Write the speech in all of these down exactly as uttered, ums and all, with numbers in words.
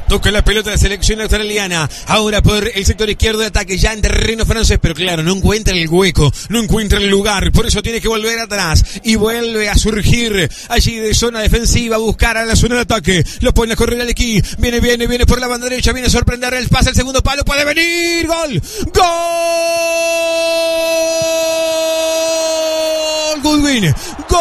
Toca la pelota de la selección australiana. Ahora por el sector izquierdo de ataque, ya en terreno francés, pero claro, no encuentra el hueco, no encuentra el lugar, por eso tiene que volver atrás y vuelve a surgir allí de zona defensiva, a buscar a la zona de ataque. Lo pone a correr al equipo. Viene, viene, viene por la banda derecha, viene a sorprender el pase, el segundo palo, puede venir. Gol, gol, Goodwin, gol.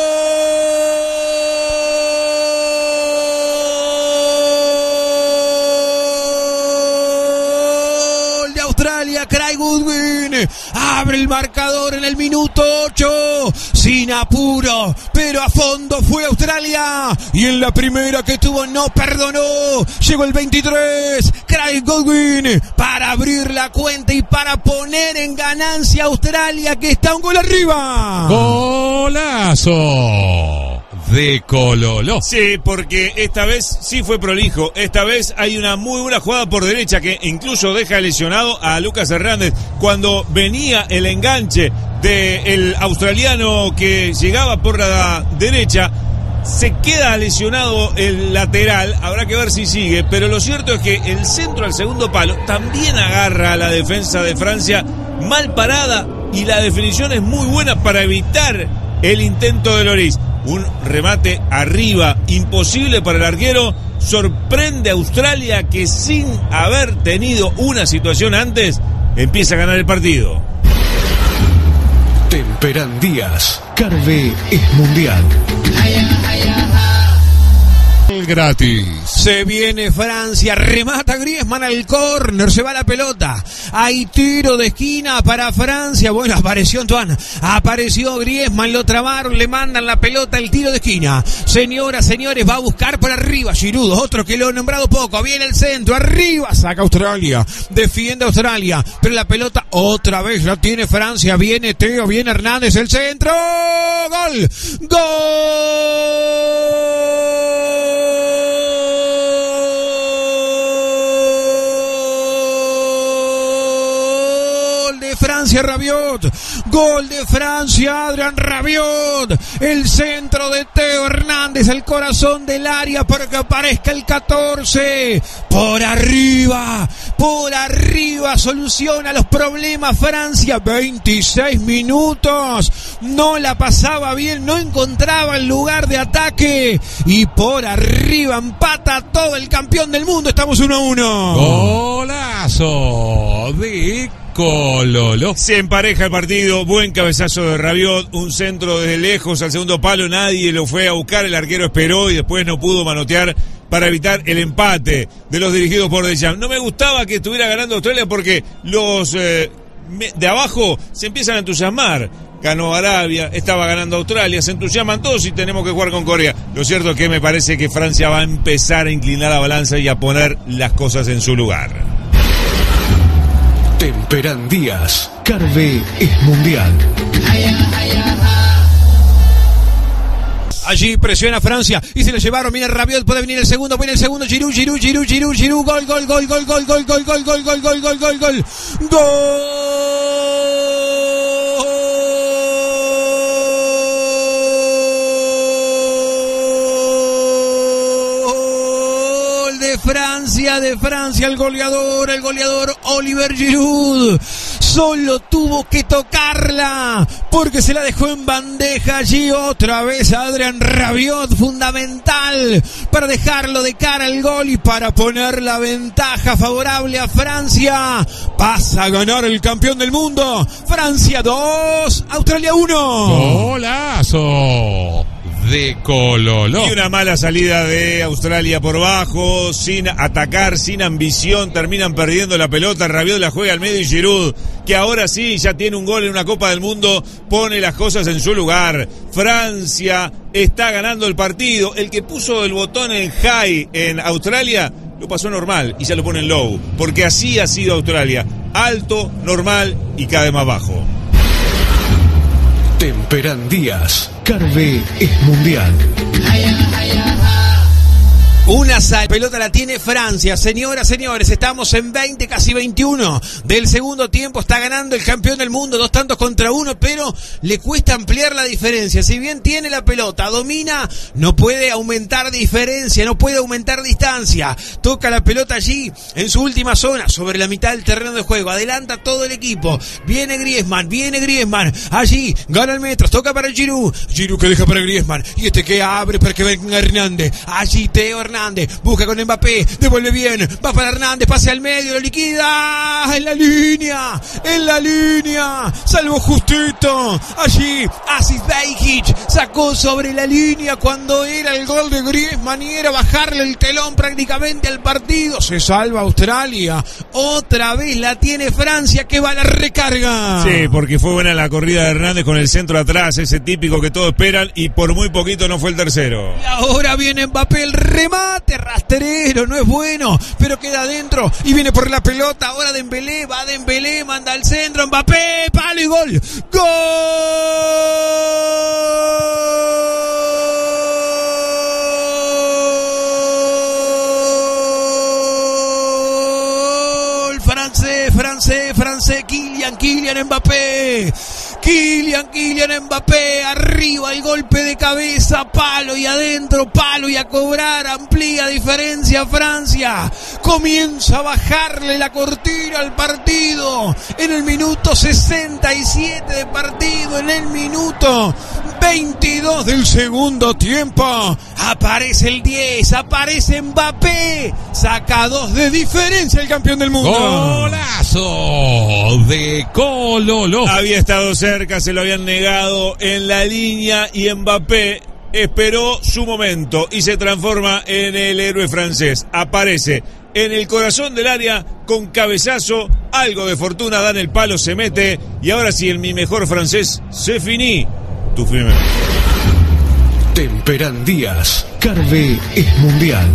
Craig Goodwin abre el marcador en el minuto ocho, sin apuro, pero a fondo fue Australia, y en la primera que tuvo no perdonó. Llegó el veintitrés, Craig Goodwin, para abrir la cuenta y para poner en ganancia a Australia, que está un gol arriba. Golazo de Cololo. Sí, porque esta vez sí fue prolijo. Esta vez hay una muy buena jugada por derecha que incluso deja lesionado a Lucas Hernández. Cuando venía el enganche del australiano que llegaba por la derecha, se queda lesionado el lateral. Habrá que ver si sigue, pero lo cierto es que el centro al segundo palo también agarra a la defensa de Francia mal parada, y la definición es muy buena para evitar el intento de Lloris. Un remate arriba, imposible para el arquero. Sorprende a Australia, que sin haber tenido una situación antes, empieza a ganar el partido. Temperán Díaz, Carve es mundial. Gratis. Se viene Francia, remata Griezmann al córner, se va la pelota. Hay tiro de esquina para Francia. Bueno, apareció Antoine, apareció Griezmann, lo trabaron, le mandan la pelota, el tiro de esquina. Señoras, señores, va a buscar por arriba Giroud, otro que lo he nombrado poco. Viene el centro, arriba, saca Australia, defiende Australia, pero la pelota otra vez la tiene Francia. Viene Teo, viene Hernández, el centro, gol, gol de Francia, Rabiot, gol de Francia, Adrián Rabiot, el centro de Teo Hernández, el corazón del área para que aparezca el catorce, por arriba, por arriba, soluciona los problemas Francia. Veintiséis minutos, no la pasaba bien, no encontraba el lugar de ataque, y por arriba empata todo el campeón del mundo. Estamos uno a uno. Golazo de Cololo. Se empareja el partido, buen cabezazo de Rabiot, un centro desde lejos al segundo palo, nadie lo fue a buscar, el arquero esperó y después no pudo manotear para evitar el empate de los dirigidos por Deschamps. No me gustaba que estuviera ganando Australia porque los eh, de abajo se empiezan a entusiasmar. Ganó Arabia, estaba ganando Australia, se entusiasman todos y tenemos que jugar con Corea. Lo cierto es que me parece que Francia va a empezar a inclinar la balanza y a poner las cosas en su lugar. Temperán Díaz, Carve es mundial. Allí presiona Francia y se lo llevaron. Viene Rabiot, puede venir el segundo, viene el segundo. Giroud, Giroud, Giroud, Giroud, Giroud, gol, gol, gol, gol, gol, gol, gol, gol, gol, gol, gol, gol, gol, gol, gol de Francia, de Francia, el goleador, el goleador Oliver Giroud. Solo tuvo que tocarla porque se la dejó en bandeja. Allí otra vez Adrián Rabiot, fundamental para dejarlo de cara al gol y para poner la ventaja favorable a Francia. Pasa a ganar el campeón del mundo. Francia dos, Australia uno. Golazo de Cololo. Y una mala salida de Australia por bajo, sin atacar, sin ambición, terminan perdiendo la pelota. Rabiot la juega al medio y Giroud, que ahora sí ya tiene un gol en una Copa del Mundo, pone las cosas en su lugar. Francia está ganando el partido. El que puso el botón en high en Australia lo pasó normal y ya lo pone en low, porque así ha sido Australia: alto, normal y cada vez más bajo. Temperán Díaz, Carve es mundial. Una sal, pelota la tiene Francia. Señoras, señores, estamos en veinte, casi veintiuno del segundo tiempo. Está ganando el campeón del mundo, dos tantos contra uno, pero le cuesta ampliar la diferencia. Si bien tiene la pelota, domina, no puede aumentar diferencia, no puede aumentar distancia. Toca la pelota allí, en su última zona, sobre la mitad del terreno de juego. Adelanta todo el equipo. Viene Griezmann, viene Griezmann. Allí, gana el metro, toca para Giroud. Giroud que deja para Griezmann. Y este que abre para que venga Hernández. Allí Teo Hernández. Busca con Mbappé, devuelve bien, va para Hernández, pase al medio, lo liquida, en la línea, en la línea, salvo justito, allí Aziz Behich sacó sobre la línea cuando era el gol de Griezmann y era bajarle el telón prácticamente al partido. Se salva Australia, otra vez la tiene Francia que va a la recarga. Sí, porque fue buena la corrida de Hernández con el centro atrás, ese típico que todos esperan, y por muy poquito no fue el tercero. Y ahora viene Mbappé, el remate rastrero, no es bueno, pero queda adentro y viene por la pelota. Ahora Dembélé, va Dembélé, manda al centro, Mbappé, palo y gol. ¡Gol! Francés, francés, francés, Kylian, Kylian Mbappé. Kylian, Kylian Mbappé, arriba el golpe de cabeza, palo y adentro, palo y a cobrar, amplía diferencia Francia, comienza a bajarle la cortina al partido, en el minuto sesenta y siete de partido, en el minuto veintidós del segundo tiempo, aparece el diez, aparece Mbappé, saca dos de diferencia el campeón del mundo. Golazo de Cololo. Había estado cerca, se lo habían negado en la línea y Mbappé esperó su momento y se transforma en el héroe francés. Aparece en el corazón del área con cabezazo, algo de fortuna da en el palo, se mete y ahora sí el mi mejor francés, se finí. Tu firme. Temperan Díaz, Carve es mundial.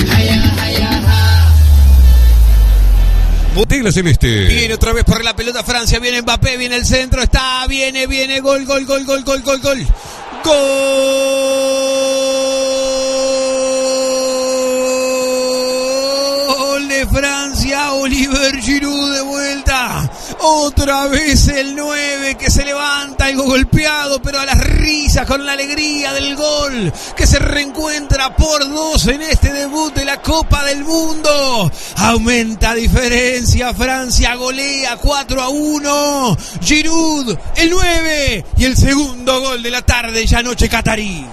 Botella celeste. Viene otra vez por la pelota Francia, viene Mbappé, viene el centro, está, viene, viene, gol, gol, gol, gol, gol, gol, gol. Gol de Francia, Oliver Giroud de vuelta. Otra vez el nueve que se levanta, algo golpeado, pero a las risas con la alegría del gol, que se reencuentra por dos en este debut de la Copa del Mundo. Aumenta diferencia, Francia golea cuatro a uno. Giroud, el nueve, y el segundo gol de la tarde ya noche catarí.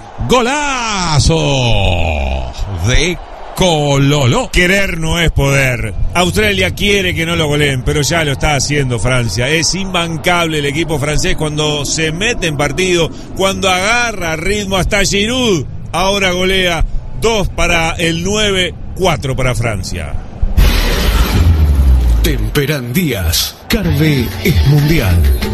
Golazo de Cololo. Querer no es poder. Australia quiere que no lo goleen, pero ya lo está haciendo Francia. Es imbancable el equipo francés cuando se mete en partido, cuando agarra ritmo. Hasta Giroud ahora golea. Dos para el nueve, cuatro para Francia. Temperan Díaz, Carve es mundial.